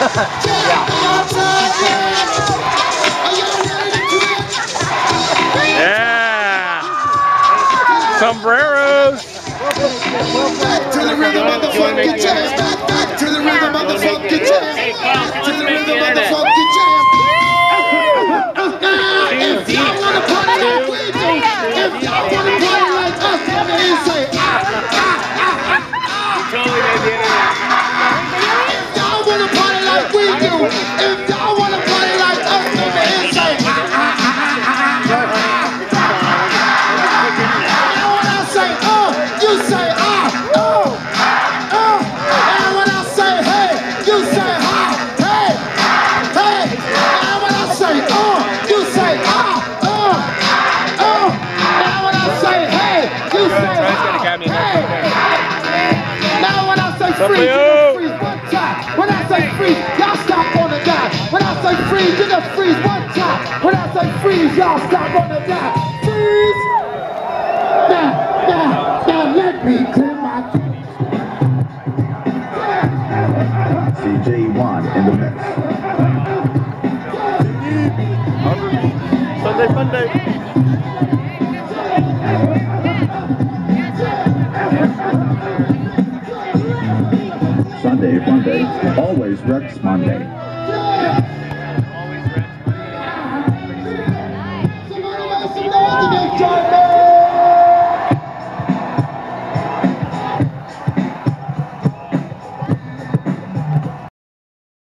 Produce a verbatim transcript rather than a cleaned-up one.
Yeah. Sombreros. Back to the rhythm of the funky jam. Back to the rhythm of the funky jam. To the rhythm of the funky jam. If y'all wanna party like we do, if y'all wanna party like us, let me say ah ah ah ah. If y'all wanna party like we do, if y'all wanna party like us, let me say ah ah ah ah ah. And when I say oh, you say ah oh oh. And when I say hey, you say ha hey hey. And when I say oh, you say ah oh oh. And when I say hey, you say ha hey. Now when I say freeze, you just freeze one time. When I say freeze, y'all stop on the dime. When I say freeze, you just freeze one time. When I say freeze, y'all stop on the dime. Freeze. Now, now, now let me clear my throat. C J one in the mix. Sunday, Monday. Sunday, Monday, always Rex Monday.